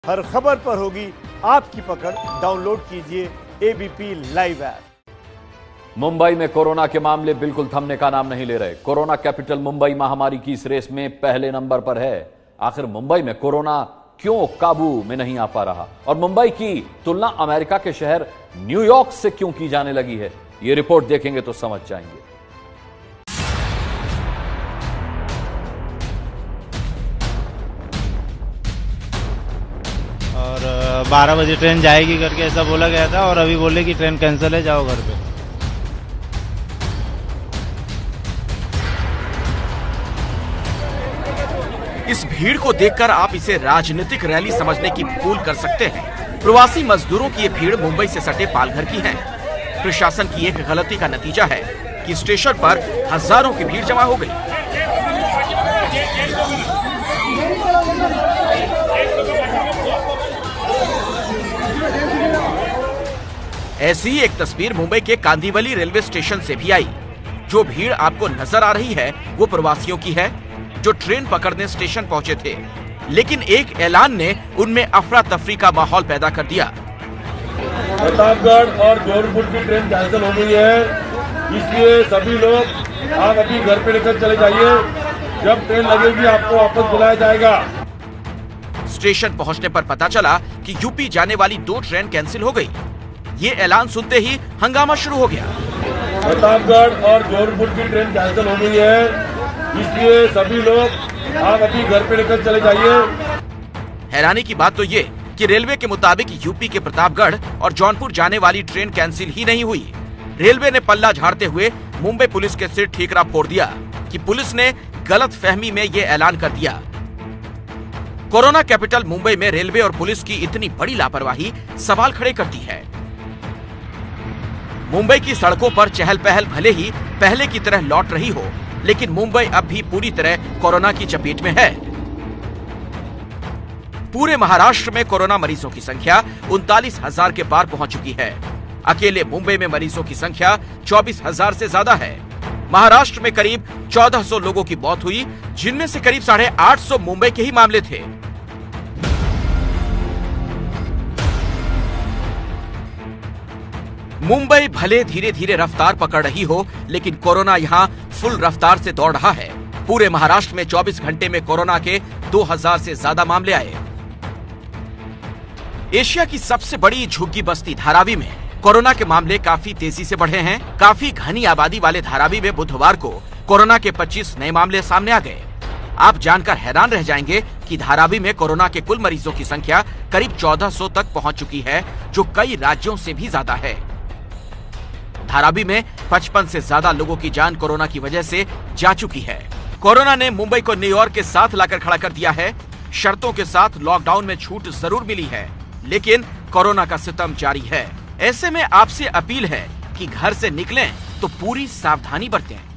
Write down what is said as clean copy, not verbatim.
हर खबर पर होगी आपकी पकड़। डाउनलोड कीजिए एबीपी लाइव ऐप। मुंबई में कोरोना के मामले बिल्कुल थमने का नाम नहीं ले रहे। कोरोना कैपिटल मुंबई महामारी की इस रेस में पहले नंबर पर है। आखिर मुंबई में कोरोना क्यों काबू में नहीं आ पा रहा और मुंबई की तुलना अमेरिका के शहर न्यूयॉर्क से क्यों की जाने लगी है, यह रिपोर्ट देखेंगे तो समझ जाएंगे। और 12 बजे ट्रेन जाएगी करके ऐसा बोला गया था और अभी बोले कि ट्रेन कैंसिल है, जाओ घर पे। इस भीड़ को देखकर आप इसे राजनीतिक रैली समझने की भूल कर सकते हैं। प्रवासी मजदूरों की ये भीड़ मुंबई से सटे पालघर की है। प्रशासन की एक गलती का नतीजा है कि स्टेशन पर हजारों की भीड़ जमा हो गई। ऐसी ही एक तस्वीर मुंबई के कांदिवली रेलवे स्टेशन से भी आई। जो भीड़ आपको नजर आ रही है वो प्रवासियों की है जो ट्रेन पकड़ने स्टेशन पहुंचे थे, लेकिन एक ऐलान ने उनमें अफरा तफरी का माहौल पैदा कर दिया। प्रतापगढ़ और जौनपुर की ट्रेन कैंसिल हो गई है, इसलिए सभी लोग आप अभी घर पे लेकर चले जाइए। जब ट्रेन लगेगी आपको वापस बुलाया जाएगा। स्टेशन पहुंचने पर पता चला कि यूपी जाने वाली 2 ट्रेन कैंसिल हो गई। ये ऐलान सुनते ही हंगामा शुरू हो गया। प्रतापगढ़ और जौनपुर की ट्रेन कैंसिल हो गई है, इसलिए सभी लोग आप अभी घर पे लेकर चले जाइए। हैरानी की बात तो ये कि रेलवे के मुताबिक यूपी के प्रतापगढ़ और जौनपुर जाने वाली ट्रेन कैंसिल ही नहीं हुई। रेलवे ने पल्ला झाड़ते हुए मुंबई पुलिस के सिर ठीकरा फोड़ दिया कि पुलिस ने गलत फहमी में ये ऐलान कर दिया। कोरोना कैपिटल मुंबई में रेलवे और पुलिस की इतनी बड़ी लापरवाही सवाल खड़े करती है। मुंबई की सड़कों पर चहल पहल भले ही पहले की तरह लौट रही हो, लेकिन मुंबई अब भी पूरी तरह कोरोना की चपेट में है। पूरे महाराष्ट्र में कोरोना मरीजों की संख्या 39,000 के पार पहुंच चुकी है। अकेले मुंबई में मरीजों की संख्या 24,000 से ज्यादा है। महाराष्ट्र में करीब 1400 लोगों की मौत हुई, जिनमें से करीब 850 मुंबई के ही मामले थे। मुंबई भले धीरे धीरे रफ्तार पकड़ रही हो, लेकिन कोरोना यहाँ फुल रफ्तार से दौड़ रहा है। पूरे महाराष्ट्र में 24 घंटे में कोरोना के 2000 से ज्यादा मामले आए। एशिया की सबसे बड़ी झुग्गी बस्ती धारावी में कोरोना के मामले काफी तेजी से बढ़े हैं। काफी घनी आबादी वाले धारावी में बुधवार को कोरोना के 25 नए मामले सामने आ गए। आप जानकर हैरान रह जाएंगे कि धारावी में कोरोना के कुल मरीजों की संख्या करीब 1400 तक पहुंच चुकी है, जो कई राज्यों से भी ज्यादा है। धारावी में 55 से ज्यादा लोगों की जान कोरोना की वजह से जा चुकी है। कोरोना ने मुंबई को न्यूयॉर्क के साथ लाकर खड़ा कर दिया है। शर्तों के साथ लॉकडाउन में छूट जरूर मिली है, लेकिन कोरोना का सितम जारी है। ऐसे में आपसे अपील है कि घर से निकलें तो पूरी सावधानी बरतें।